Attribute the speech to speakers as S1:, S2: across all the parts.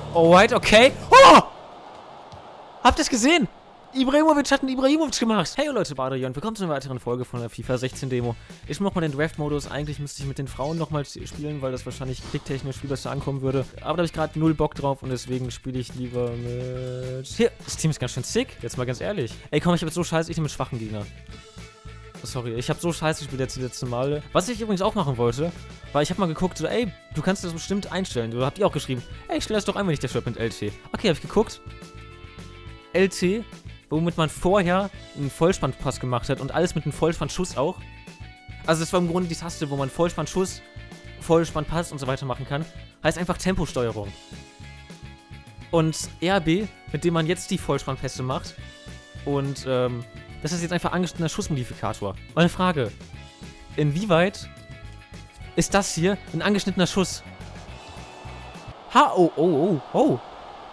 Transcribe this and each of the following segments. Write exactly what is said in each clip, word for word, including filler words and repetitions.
S1: Alright, okay. Oh! Habt ihr es gesehen? Ibrahimovic hat einen Ibrahimovic gemacht. Hey Leute, Badrian, willkommen zu einer weiteren Folge von der FIFA sechzehn Demo. Ich mach mal den Draft-Modus. Eigentlich müsste ich mit den Frauen nochmal spielen, weil das wahrscheinlich klicktechnisch viel besser ankommen würde. Aber da habe ich gerade null Bock drauf und deswegen spiele ich lieber mit... Hier, das Team ist ganz schön sick. Jetzt mal ganz ehrlich. Ey, komm, ich habe jetzt so scheiße, ich nehme mit schwachen Gegner. Sorry, ich habe so scheiße gespielt jetzt die letzten Male. Was ich übrigens auch machen wollte, war, ich habe mal geguckt, so, ey, du kannst das bestimmt einstellen. Du habt ihr auch geschrieben, ey, ich stelle das doch ein, wenn ich der Shirt mit L T. Okay, habe ich geguckt. L T, womit man vorher einen Vollspannpass gemacht hat und alles mit einem Vollspannschuss auch. Also das war im Grunde die Taste, wo man Vollspannschuss, Vollspannpass und so weiter machen kann. Heißt einfach Temposteuerung. Und R B, mit dem man jetzt die Vollspannpässe macht. Und, ähm... das ist jetzt einfach angeschnittener Schussmodifikator. Meine Frage: Inwieweit ist das hier ein angeschnittener Schuss? Ha, oh, oh, oh, oh.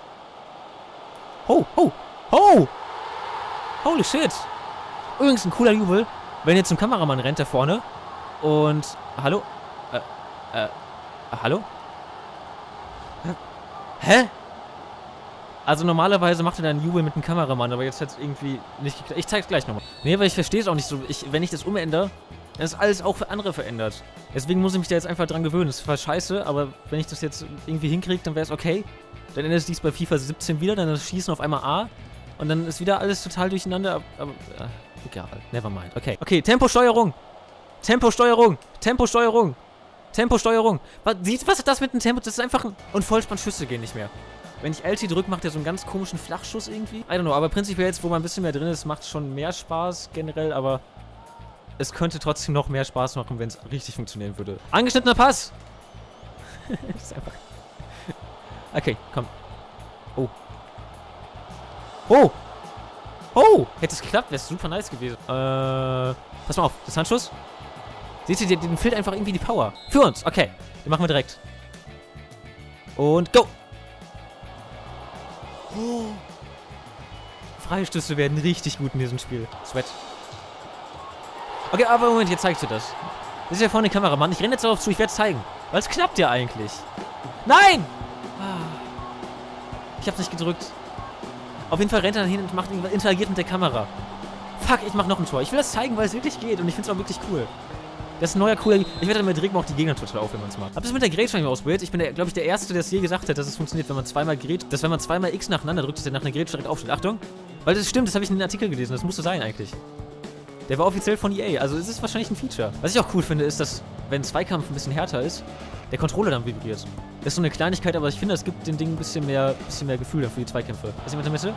S1: Oh, oh, oh. Holy shit. Übrigens ein cooler Jubel, wenn jetzt ein Kameramann rennt da vorne und... Hallo? Äh, äh, hallo? Hä? Also normalerweise macht er dann Jubel mit dem Kameramann, aber jetzt hat es irgendwie nicht geklappt. Ich zeig's gleich nochmal. Nee, aber ich verstehe es auch nicht so. Ich, wenn ich das umändere, dann ist alles auch für andere verändert. Deswegen muss ich mich da jetzt einfach dran gewöhnen. Das war scheiße, aber wenn ich das jetzt irgendwie hinkriege, dann wäre es okay. Dann ändert es dies bei FIFA siebzehn wieder, dann ist das Schießen auf einmal A. Und dann ist wieder alles total durcheinander. Aber, aber äh, egal, nevermind. Okay, okay, Temposteuerung. Temposteuerung. Temposteuerung. Temposteuerung. Was, was ist das mit dem Tempo? Das ist einfach ein... Und Vollspannschüsse gehen nicht mehr. Wenn ich L T drücke, macht er so einen ganz komischen Flachschuss irgendwie. I don't know, aber prinzipiell jetzt, wo man ein bisschen mehr drin ist, macht es schon mehr Spaß generell, aber es könnte trotzdem noch mehr Spaß machen, wenn es richtig funktionieren würde. Angeschnittener Pass! Das ist einfach... Okay, komm. Oh. Oh! Oh! Hätte es geklappt, wäre es super nice gewesen. Äh, pass mal auf, das Handschuss. Seht ihr, den fehlt einfach irgendwie die Power. Für uns, okay. Den machen wir direkt. Und go! Oh. Freistöße werden richtig gut in diesem Spiel. Sweat. Okay, aber Moment, jetzt zeigst du das. Das ist ja vorne die Kameramann. Ich renne jetzt darauf zu, ich werde es zeigen. Weil es klappt ja eigentlich. Nein! Ich hab's nicht gedrückt. Auf jeden Fall rennt er dann hin und macht, interagiert mit der Kamera. Fuck, ich mach noch ein Tor. Ich will das zeigen, weil es wirklich geht und ich find's auch wirklich cool. Das ist ein neuer, cooler... Ich werde dann mit Regen auch die Gegner total auf, wenn man es macht. Hab das mit der Grätsche schon mal ausprobiert. Ich bin, glaube ich, der Erste, der es je gesagt hat, dass es funktioniert, wenn man zweimal grätscht. Dass wenn man zweimal X nacheinander drückt, dass der nach einer Grätsche direkt aufsteht. Achtung! Weil das stimmt, das habe ich in einem Artikel gelesen. Das musste sein eigentlich. Der war offiziell von E A. Also es ist wahrscheinlich ein Feature. Was ich auch cool finde, ist, dass, wenn Zweikampf ein bisschen härter ist, der Controller dann vibriert. Das ist so eine Kleinigkeit, aber ich finde, es gibt den Ding ein bisschen mehr, bisschen mehr Gefühl dann für die Zweikämpfe. Ist jemand in der Mitte?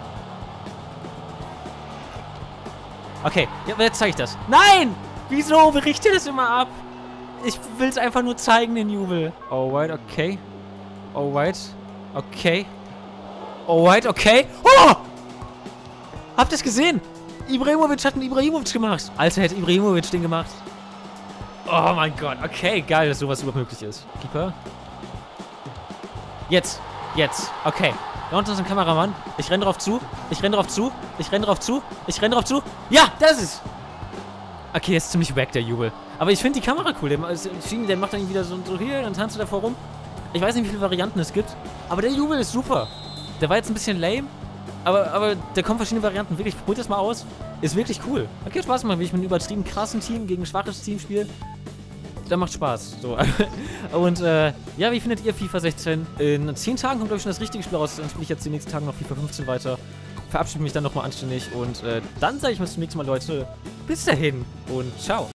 S1: Okay, ja, jetzt zeige ich das. Nein! Wieso berichte ich das immer ab? Ich will es einfach nur zeigen, den Jubel. Alright, okay. Alright. Okay. Alright, okay. Oh! Habt ihr es gesehen? Ibrahimovic hat einen Ibrahimovic gemacht. Alter, hätte Ibrahimovic den gemacht. Oh mein Gott. Okay, geil, dass sowas überhaupt möglich ist. Keeper. Jetzt. Jetzt. Okay. Da unten ist ein Kameramann. Ich renn drauf zu. Ich renn drauf zu. Ich renn drauf zu. Ich renn drauf zu. Ja, das ist es. Okay, jetzt ist ziemlich wack, der Jubel. Aber ich finde die Kamera cool. Der, der macht dann wieder so, so hier, dann tanzt er davor rum. Ich weiß nicht, wie viele Varianten es gibt. Aber der Jubel ist super. Der war jetzt ein bisschen lame. Aber, aber da kommen verschiedene Varianten. Wirklich, probiert das mal aus. Ist wirklich cool. Okay, Spaß machen, wie ich mit einem übertrieben krassen Team gegen ein schwaches Team spiele. Da macht Spaß. So. Und, äh, ja, wie findet ihr FIFA sechzehn? In zehn Tagen kommt, glaube ich, schon das richtige Spiel raus. Dann spiele ich jetzt die nächsten Tage noch FIFA fünfzehn weiter. Verabschiede mich dann nochmal anständig. Und, äh, dann sage ich mal zum nächsten Mal, Leute. Bis dahin und ciao.